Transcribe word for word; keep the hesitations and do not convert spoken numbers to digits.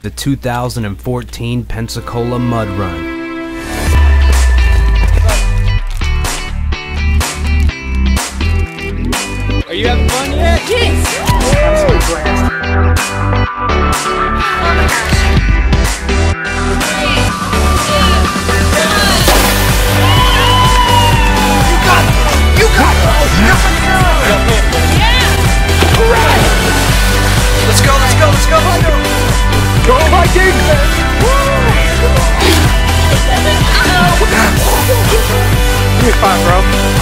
the two thousand fourteen Pensacola Mud Run. Are you having fun yet? Yes! I'm so glad. You got it! Yeah! Alright! Let's go, let's go, let's go, let's go! Go Vikings! Give me five, bro.